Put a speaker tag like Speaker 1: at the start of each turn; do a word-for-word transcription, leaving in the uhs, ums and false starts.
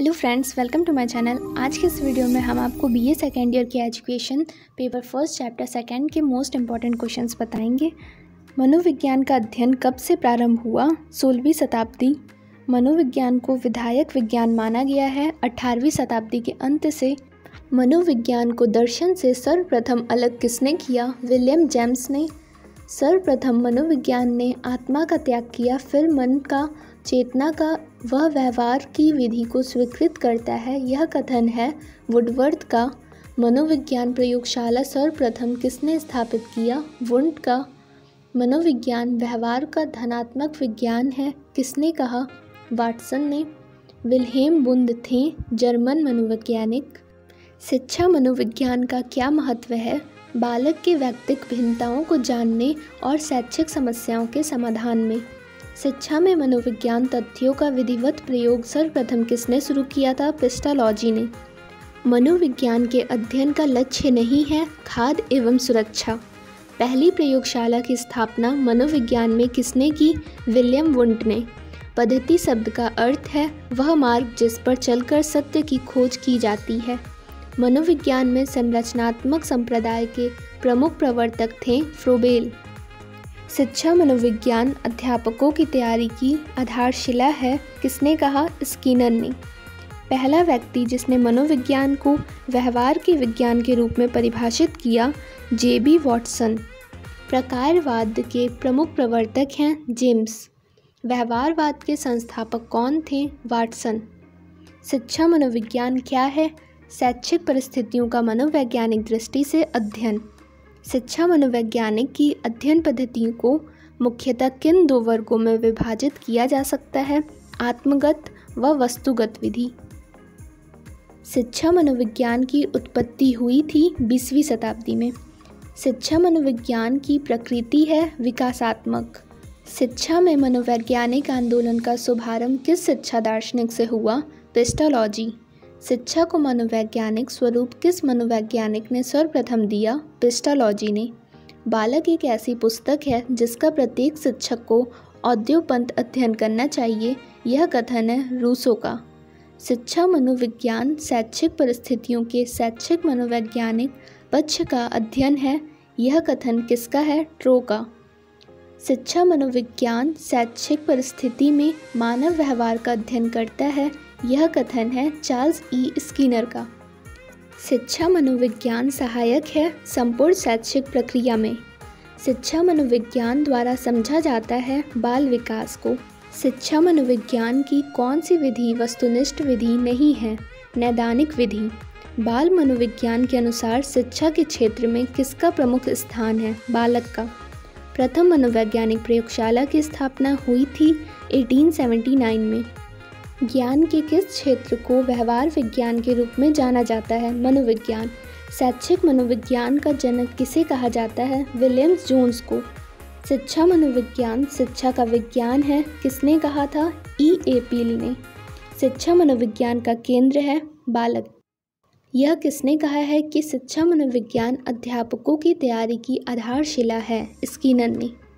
Speaker 1: Hello friends, welcome to my channel. आज के इस वीडियो में हम आपको बीए सेकेंड ईयर के education paper first chapter second के मोस्ट इम्पॉर्टेंट क्वेश्चंस बताएंगे। मनोविज्ञान का अध्ययन कब से प्रारंभ हुआ? सोलहवीं शताब्दी। मनोविज्ञान को विधायक विज्ञान माना गया है अठारहवीं शताब्दी के अंत से। मनोविज्ञान को दर्शन से सर्वप्रथम अलग किसने किया? विलियम जेम्स ने। सर्वप्रथम मनोविज्ञान ने आत्मा का त्याग किया, फिर मन का, चेतना का वह व्यवहार की विधि को स्वीकृत करता है, यह कथन है वुडवर्थ का। मनोविज्ञान प्रयोगशाला सर्वप्रथम किसने स्थापित किया? वुंड का। मनोविज्ञान व्यवहार का धनात्मक विज्ञान है, किसने कहा? वाटसन ने। विल्हेम वुंड थे जर्मन मनोवैज्ञानिक। शिक्षा मनोविज्ञान का क्या महत्व है? बालक के व्यक्तिक भिन्नताओं को जानने और शैक्षिक समस्याओं के समाधान में। शिक्षा में मनोविज्ञान तथ्यों का विधिवत प्रयोग सर्वप्रथम किसने शुरू किया था? पेस्टालॉजी ने। मनोविज्ञान के अध्ययन का लक्ष्य नहीं है खाद्य एवं सुरक्षा। पहली प्रयोगशाला की स्थापना मनोविज्ञान में किसने की? विलियम वुंड ने। पद्धति शब्द का अर्थ है वह मार्ग जिस पर चलकर सत्य की खोज की जाती है। मनोविज्ञान में संरचनात्मक संप्रदाय के प्रमुख प्रवर्तक थे फ्रोबेल। शिक्षा मनोविज्ञान अध्यापकों की तैयारी की आधारशिला है, किसने कहा? स्किनर ने। पहला व्यक्ति जिसने मनोविज्ञान को व्यवहार के विज्ञान के रूप में परिभाषित किया, जे बी वॉटसन। प्रकारवाद के प्रमुख प्रवर्तक हैं जेम्स। व्यवहारवाद के संस्थापक कौन थे? वाटसन। शिक्षा मनोविज्ञान क्या है? शैक्षिक परिस्थितियों का मनोवैज्ञानिक दृष्टि से अध्ययन। शिक्षा मनोवैज्ञानिक की अध्ययन पद्धतियों को मुख्यतः किन दो वर्गों में विभाजित किया जा सकता है? आत्मगत व वस्तुगत विधि। शिक्षा मनोविज्ञान की उत्पत्ति हुई थी बीसवीं शताब्दी में। शिक्षा मनोविज्ञान की प्रकृति है विकासात्मक। शिक्षा में मनोवैज्ञानिक आंदोलन का शुभारंभ किस शिक्षा दार्शनिक से हुआ? पेस्टालॉजी। शिक्षा को मनोवैज्ञानिक स्वरूप किस मनोवैज्ञानिक ने सर्वप्रथम दिया? पेस्टालॉजी ने। बालक एक ऐसी पुस्तक है जिसका प्रत्येक शिक्षक को औद्योपंत अध्ययन करना चाहिए, यह कथन है रूसो का। शिक्षा मनोविज्ञान शैक्षिक परिस्थितियों के शैक्षिक मनोवैज्ञानिक पक्ष का अध्ययन है, यह कथन किसका है? ट्रो का। शिक्षा मनोविज्ञान शैक्षिक परिस्थिति में मानव व्यवहार का अध्ययन करता है, यह कथन है चार्ल्स ई स्किनर का। शिक्षा मनोविज्ञान सहायक है संपूर्ण शैक्षिक प्रक्रिया में। शिक्षा मनोविज्ञान द्वारा समझा जाता है बाल विकास को। शिक्षा मनोविज्ञान की कौन सी विधि वस्तुनिष्ठ विधि नहीं है? नैदानिक विधि। बाल मनोविज्ञान के अनुसार शिक्षा के क्षेत्र में किसका प्रमुख स्थान है? बालक का। प्रथम मनोवैज्ञानिक प्रयोगशाला की स्थापना हुई थी अठारह सौ उन्यासी में। ज्ञान के किस क्षेत्र को व्यवहार विज्ञान के रूप में जाना जाता है? मनोविज्ञान। शैक्षिक मनोविज्ञान का जनक किसे कहा जाता है? विलियम जोन्स को। शिक्षा मनोविज्ञान शिक्षा का विज्ञान है, किसने कहा था? ई ए पील ने। शिक्षा मनोविज्ञान का केंद्र है बालक। यह किसने कहा है कि शिक्षा मनोविज्ञान अध्यापकों की तैयारी की आधारशिला है? स्किनर ने।